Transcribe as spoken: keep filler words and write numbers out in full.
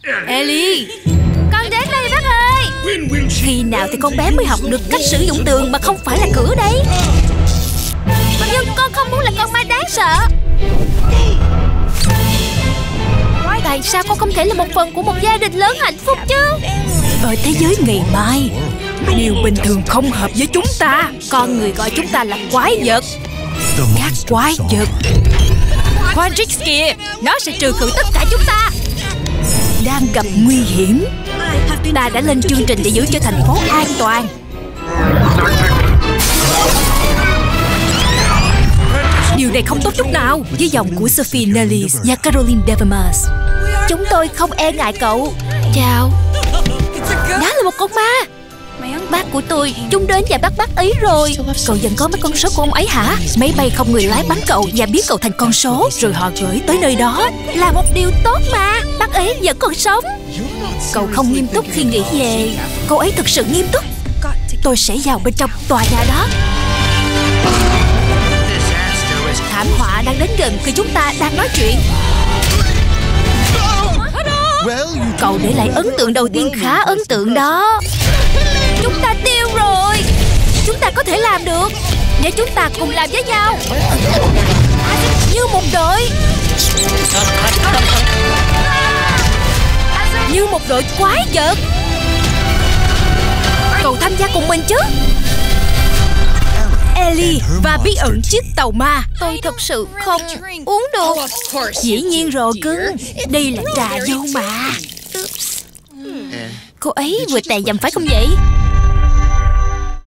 Ellie, con đến đây bác ơi. Khi nào thì con bé mới học được cách sử dụng tường mà không phải là cửa đây? Nhưng con không muốn là con ma đáng sợ. Tại sao con không thể là một phần của một gia đình lớn hạnh phúc chứ? Ở thế giới ngày mai, điều bình thường không hợp với chúng ta. Con người gọi chúng ta là quái vật. Các quái vật. Quadrix kìa, nó sẽ trừ khử tất cả chúng ta. Đang gặp nguy hiểm. Ta đã lên chương trình để giữ cho thành phố an toàn. Điều này không tốt chút nào. Với dòng của Sophie Nellis và Caroline Devermas, chúng tôi không e ngại cậu. Chào. Đó là một con ma. Bác của tôi, chúng đến và bắt bác ấy rồi. Cậu vẫn có mấy con số của ông ấy hả? Máy bay không người lái bắn cậu và biến cậu thành con số, rồi họ gửi tới nơi đó. Là một điều tốt mà. Bác ấy vẫn còn sống. Cậu không nghiêm túc khi nghĩ về. Cô ấy thực sự nghiêm túc. Tôi sẽ vào bên trong tòa nhà đó. Thảm họa đang đến gần khi chúng ta đang nói chuyện. Cậu để lại ấn tượng đầu tiên khá ấn tượng đó. Chúng ta tiêu rồi. Chúng ta có thể làm được nếu chúng ta cùng làm với nhau như một đội. Như một đội quái vật. Cậu tham gia cùng mình chứ? Ellie và bí ẩn chiếc tàu ma. Tôi thật sự không uống được. Dĩ nhiên rồi cưng. Đây là trà dâu mà. Cô ấy vừa tè dầm phải không vậy?